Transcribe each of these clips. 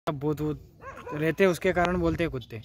भूत वूत रहते उसके कारण बोलते हैं कुत्ते।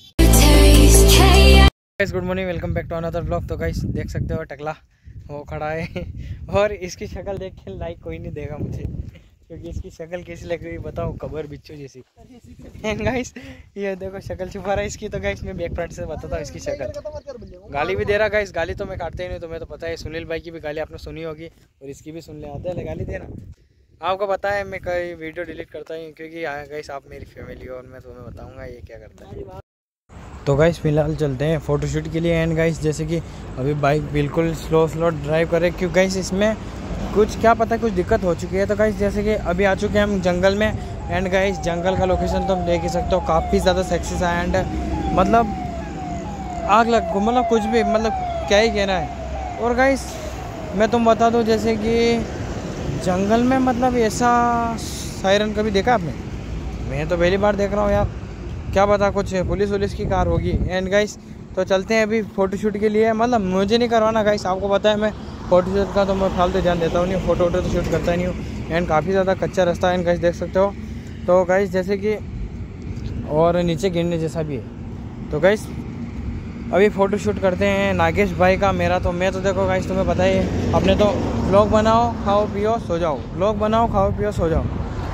Good morning, welcome back to another blog. तो गाइस देख सकते हो टकला वो खड़ा है और इसकी शक्ल देख के लाइक कोई नहीं देगा मुझे, क्योंकि इसकी शक्ल कैसी लग रही है बताओ, कबर बिच्छू जैसी। गाइस ये देखो शक्ल छुपा रहा है इसकी। तो गाइस मैं बैक फ्रंट से बताता हूँ इसकी शक्ल। गाली भी दे रहा गाइस, गाली तो मैं काटते ही नहीं, तुम्हें तो पता है। सुनील भाई की भी गाली आपने सुनी होगी और इसकी भी सुन ले, आते हैं गाली देना। आपको पता है मैं कई वीडियो डिलीट करता हूँ क्योंकि गाइस आप मेरी फैमिली हो और मैं तुम्हें बताऊँगा ये क्या करता है। तो गाइस फिलहाल चलते हैं फ़ोटोशूट के लिए। एंड गाइस जैसे कि अभी बाइक बिल्कुल स्लो ड्राइव करे क्योंकि गाइस इसमें कुछ क्या पता कुछ दिक्कत हो चुकी है। तो गाइस जैसे कि अभी आ चुके हैं हम जंगल में। एंड गाइस जंगल का लोकेशन तो हम देख ही सकते हो, काफ़ी ज़्यादा सेक्सी सा। एंड मतलब आग लग मतलब कुछ भी मतलब क्या ही कहना है। और गाइस मैं तुम बता दूँ जैसे कि जंगल में मतलब ऐसा सायरन कभी देखा आपने? मैं तो पहली बार देख रहा हूँ यार, क्या पता कुछ पुलिस की कार होगी। एंड गाइस तो चलते हैं अभी फ़ोटोशूट के लिए। मतलब मुझे नहीं करवाना गाइस, आपको पता है मैं फ़ोटोशूट का तो मैं फालतू ध्यान देता हूँ नहीं, फ़ोटो तो शूट करता ही नहीं हूँ। एंड काफ़ी ज़्यादा कच्चा रास्ता है गाइस देख सकते हो। तो गाइस जैसे कि और नीचे गिरने जैसा भी है। तो गाइस अभी फ़ोटोशूट करते हैं नागेश भाई का मेरा। तो मैं तो देखो गाइस तुम्हें पता ही है, अपने तो व्लॉग बनाओ खाओ पियो सो जाओ, व्लॉग बनाओ खाओ पियो सो जाओ।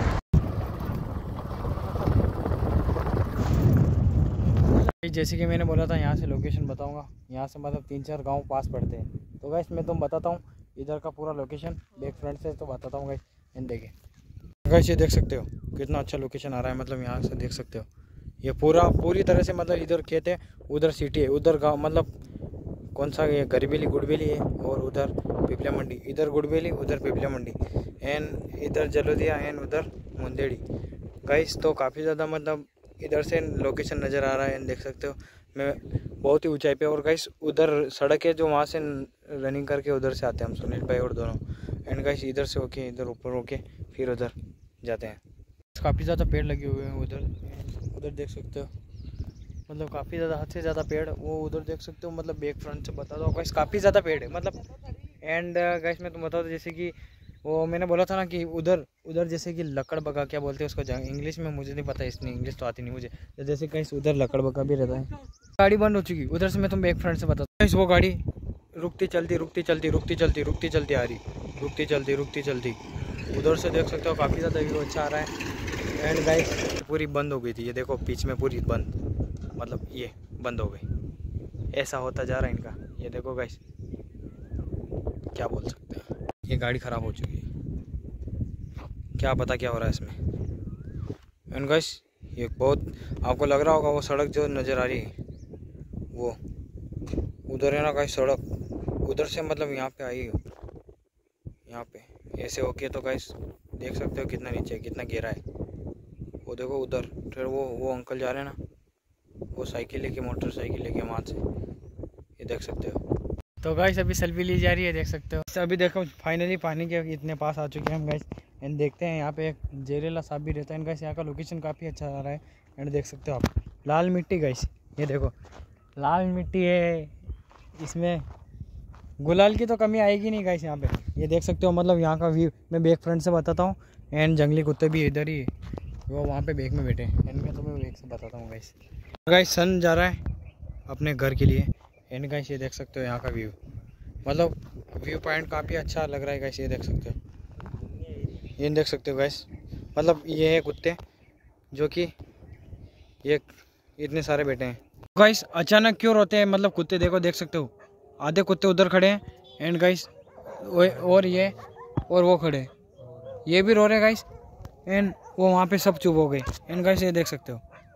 जैसे कि मैंने बोला था यहाँ से लोकेशन बताऊंगा, यहाँ से मतलब 3-4 गांव पास पड़ते हैं। तो गाइस मैं तुम बताता हूँ इधर का पूरा लोकेशन बैक फ्रंट से तो बताता हूँ गाइस। एंड देखिए गाइस ये देख सकते हो कितना अच्छा लोकेशन आ रहा है। मतलब यहाँ से देख सकते हो ये पूरी तरह से मतलब इधर खेत है, उधर सिटी है, उधर गाँव मतलब कौन सा ये गरीबेली गुड़बेली है और उधर पिपलिया मंडी, इधर गुड़बेली उधर पिपलिया मंडी एंड इधर जलोदिया एंड उधर मुंदेड़ी। गाइस तो काफ़ी ज़्यादा मतलब इधर से लोकेशन नज़र आ रहा है। देख सकते हो मैं बहुत ही ऊंचाई पे। और गाइस उधर सड़क है जो वहाँ से रनिंग करके उधर से आते हैं हम सुनील भाई और दोनों। एंड गाइस इधर से होके इधर ऊपर होके फिर उधर जाते हैं। काफ़ी ज़्यादा पेड़ लगे हुए हैं उधर देख सकते हो, मतलब काफ़ी ज़्यादा हद से ज़्यादा पेड़ वो उधर देख सकते हो। मतलब बैक फ्रंट से बता दो गाइस काफ़ी ज़्यादा पेड़ है मतलब। एंड गाइस मैं तुम बता दो जैसे कि वो मैंने बोला था ना कि उधर जैसे कि लकड़ बगा क्या बोलते हैं उसको इंग्लिश में, मुझे नहीं पता, इसमें इंग्लिश तो आती नहीं मुझे। तो जैसे कहीं उधर लकड़ बगा भी रहता है। गाड़ी बंद हो चुकी उधर से, मैं तुम बैक फ्रंट से बताता हूँ। वो गाड़ी रुकती चलती आ रही, रुकती चलती उधर से देख सकते हो काफ़ी ज़्यादा व्यू अच्छा आ रहा है। एंड गाइस पूरी बंद हो गई थी, ये देखो बीच में पूरी बंद, मतलब ये बंद हो गई। ऐसा होता जा रहा है इनका, ये देखो गाइस क्या बोल सकते हैं। ये गाड़ी ख़राब हो चुकी है, क्या पता क्या हो रहा है इसमें। एंड गाइस ये बहुत आपको लग रहा होगा वो सड़क जो नज़र आ रही है वो उधर है ना गाइस सड़क, उधर से मतलब यहाँ पे आई हो, यहाँ पे ऐसे होके। तो गाइस देख सकते हो कितना नीचे कितना गहरा है। वो देखो उधर फिर वो अंकल जा रहे हैं ना वो साइकिल लेके मोटरसाइकिल लेके वहाँ से, ये देख सकते हो। तो गाइस अभी सेल्फी ली जा रही है देख सकते हो। अभी देखो फाइनली पानी के इतने पास आ चुके हैं हम गाइस। एंड देखते हैं यहाँ पे एक जहरीला सांप भी रहता है। एंड गाइस यहाँ का लोकेशन काफ़ी अच्छा आ रहा है। एंड देख सकते हो आप लाल मिट्टी गाइस, ये देखो लाल मिट्टी है, इसमें गुलाल की तो कमी आएगी नहीं गाइस यहाँ पे। ये देख सकते हो मतलब यहाँ का व्यू मैं बैक फ्रंट से बताता हूँ। एंड जंगली कुत्ते भी इधर ही वो वहाँ पे बैक में बैठे हैं। एंड मैं तुम्हें बैक से बताता हूँ गाइस सन जा रहा है अपने घर के लिए। एंड गाइस ये देख सकते हो यहाँ का व्यू, मतलब व्यू पॉइंट काफ़ी अच्छा लग रहा है गाइस। ये देख सकते हो, ये देख सकते हो गाइस मतलब ये है कुत्ते जो कि ये इतने सारे बैठे हैं। गाइस अचानक क्यों रोते हैं मतलब कुत्ते, देखो देख सकते हो आधे कुत्ते उधर खड़े हैं। एंड गाइस और ये और वो खड़े हैं, ये भी रो रहे हैं गाइस। एंड वो वहाँ पे सब चुप हो गए। एंड गाइस ये देख सकते हो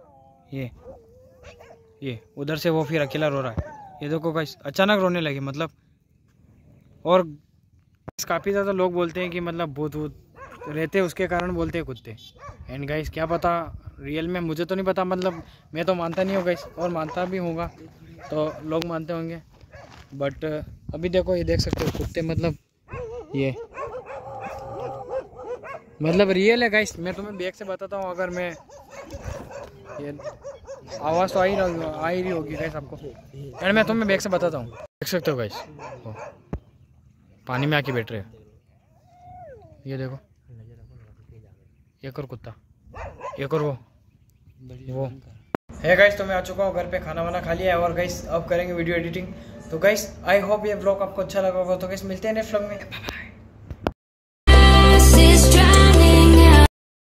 ये उधर से वो फिर अकेला रो रहा है। ये देखो गाइस अचानक रोने लगे मतलब। और काफ़ी ज़्यादा लोग बोलते हैं कि मतलब भूत वूत रहते उसके कारण बोलते हैं कुत्ते। एंड गाइस क्या पता रियल में, मुझे तो नहीं पता, मतलब मैं तो मानता नहीं हूँ गाइस और मानता भी होगा तो लोग मानते होंगे। बट अभी देखो ये देख सकते हो कुत्ते मतलब ये मतलब रियल है गाइस। मैं तुम्हें बैक से बताता हूँ, अगर मैं ये आवाज़ तो आ ही रही होगी गाइस आपको। एंड मैं तुम्हें बैक से बताता हूँ, देख सकते हो गाइस पानी में आके बैठ रहे हैं। ये देखो एक और कुत्ता, एक और वो वो है गाइस। तो मैं आ चुका हूँ घर पे, खाना वाना खा लिया है और गाइस अब करेंगे वीडियो एडिटिंग। तो गाइस आई होप ये व्लॉग आपको अच्छा लगा होगा। तो गाइस मिलते हैं नेक्स्ट व्लॉग में।